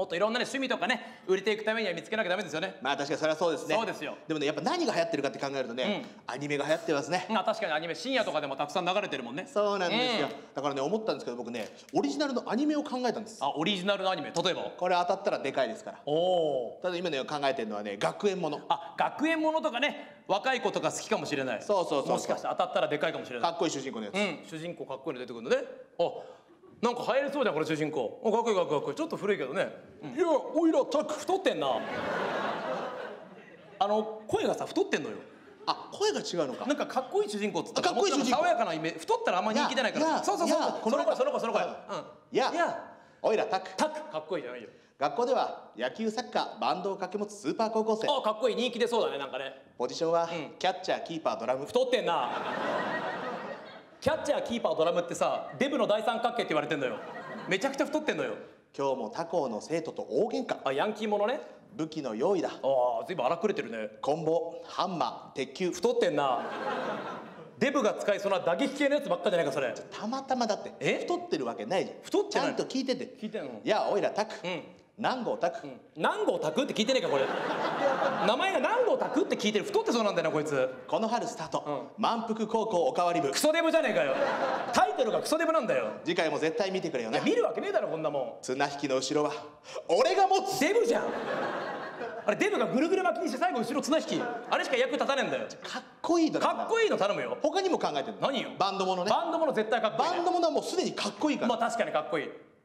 もっといろんなね趣味とかね売れていくためには見つけなきゃダメですよね。 まあ確かにそれはそうですね。 そうですよ。 でもねやっぱ何が流行ってるかって考えるとね、アニメが流行ってますね。 確かにアニメ深夜とかでもたくさん流れてるもんね。 そうなんですよ。だからね思ったんですけど僕ねオリジナルのアニメを考えたんです。 オリジナルのアニメ、例えばこれ当たったらでかいですから。ただ今ね考えてるのはね学園もの。 学園ものとかね若い子とか好きかもしれない。 そうもしかして当たったらでかいかもしれない。 かっこいい主人公のやつ。 主人公かっこいいの出てくるのね。なんか流行りそうじゃんこれ主人公。かっこいいかっこいい。ちょっと古いけどね。 いやおいらタク太ってんな。声がさ太ってんのよ。 声が違うのか。 なんかかっこいい主人公っつったらかっこいい主人公爽やかなイメージ。太ったらあんま人気出ないから。そうその子。 いやおいらタクかっこいいじゃないよ。 学校では野球サッカーバンドを掛け持つスーパー高校生。 かっこいい、人気出そうだね。なんかねポジションはキャッチャーキーパードラム。 太ってんな。キャッチャーキーパードラムってさデブの大三角形って言われてんのよ。めちゃくちゃ太ってんのよ。 今日も他校の生徒と大喧嘩。 ヤンキーものね。 武器の用意だ。 ずいぶん荒くれてるね。 コンボハンマー鉄球。 太ってんな。デブが使いそうな打撃系のやつばっかじゃないかそれ。 たまたまだって太ってるわけないじゃん。 太ってない。 ちゃんと聞いてて。 聞いてんの。 いやおいらタク何号タク。 何号タクって聞いてねえかこれ。名前が何号タクって聞いてる。太ってそうなんだよなこいつ。 この春スタート満腹高校おかわり部。 クソデブじゃねえかよ。タイトルがクソデブなんだよ。 次回も絶対見てくれよな。 見るわけねえだろこんなもん。 綱引きの後ろは俺が持つ。 デブじゃん。あれデブがぐるぐる巻きにして最後後ろ綱引き、あれしか役立たねえんだよ。 かっこいいドラマ。 かっこいいの頼むよ。 他にも考えてる。 何よ。 バンドものね。 バンドもの絶対かっこいい。 バンドものはもうすでにかっこいいから。 確かにかっこいい。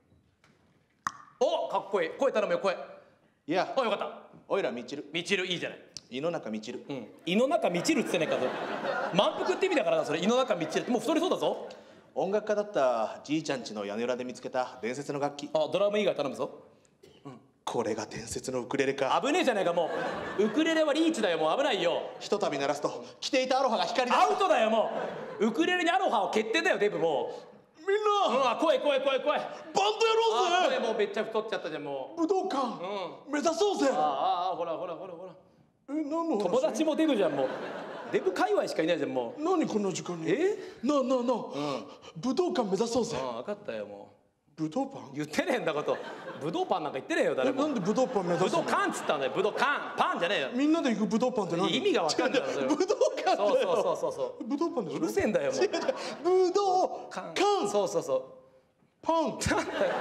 かっこいい。声頼むよ声。 いやよかった。 おいらみちる。 みちるいいじゃない。 胃の中みちる。 胃の中みちるっつってねえかぞ。満腹って意味だからなそれ。胃の中みちるってもう太りそうだぞ。 音楽家だったじいちゃん家の屋根裏で見つけた伝説の楽器。 ドラム以外頼むぞ。 これが伝説のウクレレか。 危ねえじゃねえかもう。ウクレレはリーチだよ。もう危ないよ。 ひとたび鳴らすと着ていたアロハが光り出す。 アウトだよもう。ウクレレにアロハを決定だよデブもう。みんな怖い。バンドやろうぜ。 もうめっちゃ太っちゃったじゃんもう。 武道館目指そうぜ。 ほら。 何の話。 友達もデブじゃんもう。デブ界隈しかいないじゃんもう。 何こんな時間に。なあ武道館目指そうぜ。 分かったよもう。 武道パン言ってねえんだこと。武道パンなんか言ってねえよ誰も。 なんで武道パン目指すの。 武道館っつったんだよ。武道館パンじゃねえよ。 みんなで行く武道パンって何。 意味が分かんない。 武道館だよ。 そう武道パンでしょ。 うるせえんだよもう。 武道館。 そうパンか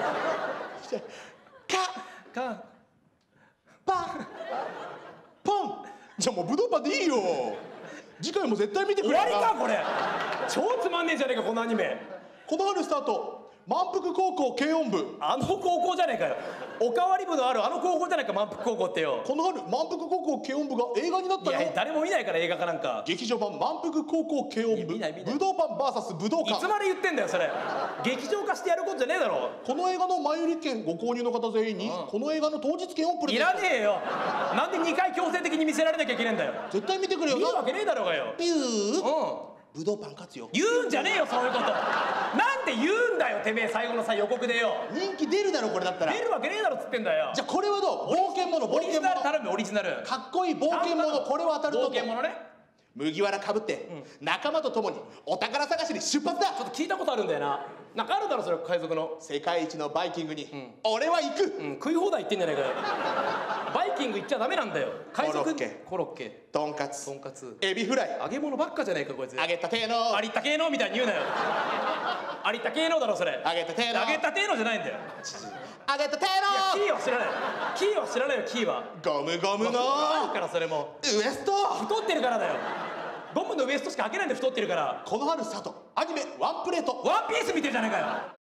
パンじゃあもう武道パンでいいよ。次回も絶対見てくれ。 終わりかこれ。超つまんねえじゃねえかこのアニメ。 この春スタート満腹高校軽音部。 あの高校じゃねえかよ。おかわり部のあるあの高校じゃないか満腹高校ってよ。 この春満腹高校軽音部が映画になったよ。 いや誰も見ないから映画かなんか。 劇場版満腹高校軽音部武道パン VS 武道館。 いつまで言ってんだよそれ。劇場化してやることじゃねえだろ。 この映画の前売り券ご購入の方全員にこの映画の当日券をプレゼント。 いらねえよ。なんで2回強制的に見せられなきゃいけねえんだよ。 絶対見てくれよな。 見るわけねえだろうがよ。 ピュー武道パン勝つよ。 言うんじゃねえよそういうこと。なんで言うんだよてめえ最後のさ予告でよ。 人気出るだろこれだったら。 出るわけねえだろっつってんだよ。 じゃあこれはどう。冒険者オリジナル頼むよオリジナル。 かっこいい冒険者これは当たると思う。 冒険者ね。 麦わらかぶって仲間と共にお宝探しに出発だ。 ちょっと聞いたことあるんだよな。なんかあるだろそれ海賊の。 世界一のバイキングに俺は行く。 食い放題言ってんじゃないかよ。バイキング行っちゃダメなんだよ。海賊コロッケとんかつエビフライ揚げ物ばっかじゃねえかこいつ。 揚げたての有田系のみたいに言うなよ。有田系のだろそれ。 揚げたての揚げたてのじゃないんだよ。 揚げたてのキーは知らない。キーは知らないよキーは。 ゴムゴムのあるからそれもウエスト太ってるからだよ。ゴムのウエストしか開けないんで太ってるから。 この春スタートアニメワンプレート。 ワンピース見てるじゃないかよ。